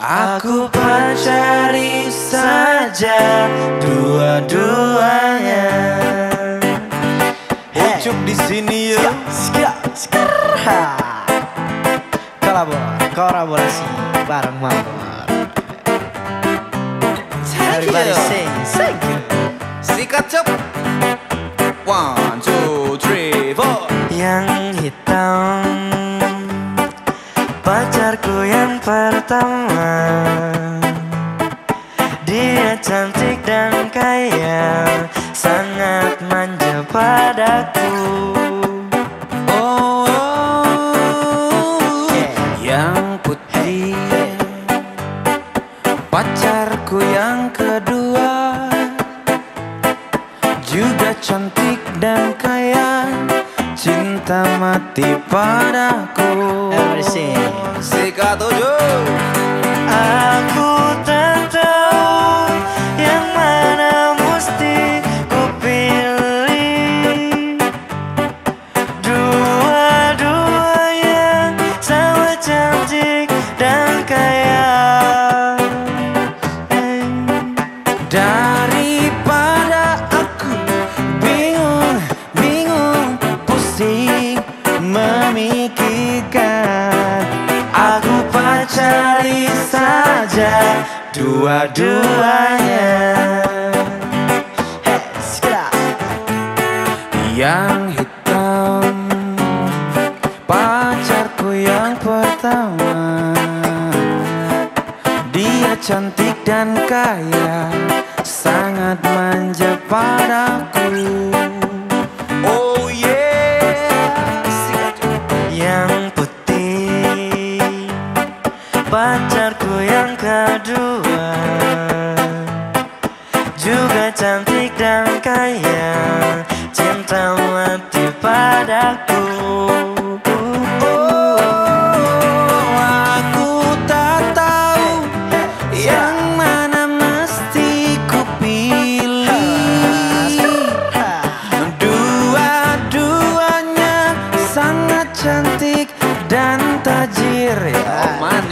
Aku pacari saja dua-duanya. Ucup di sini ya. Kolaborasi bareng Mawar. Everybody sing. Sikat cep. 1, 2, 3, 4. Yang hitam, pacarku yang pertama. Dia cantik dan kaya, sangat manja padaku. Yang putih, pacarku yang kedua, juga cantik dan kaya, cinta mati padaku. Sikat 7. Aku tak tahu yang mana mesti ku pilih. Dua-duanya sama cantik dan kaya. Daripada aku bingung, pusing memikirkan, Aku pacari saja dua-duanya. yang hitam, pacarku yang pertama. Dia cantik dan kaya, sangat manja padaku. Oh yeah. Yang putih, pacarku yang kedua, juga cantik dan kaya, cinta mati padaku. Aku tak tahu yang mana mesti ku pilih. Dua-duanya sangat cantik dan tajir ya.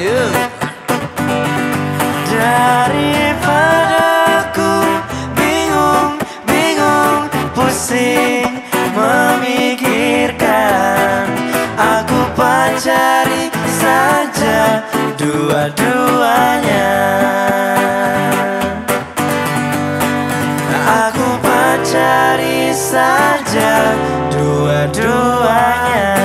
Daripada aku bingung, pusing memikirkan, aku pacari saja dua-duanya. Aku pacari saja dua-duanya.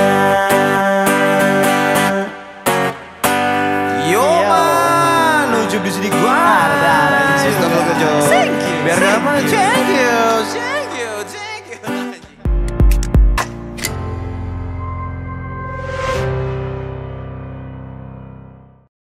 Yo man, ucup di sini gua. Ada. Biar gampang cuy.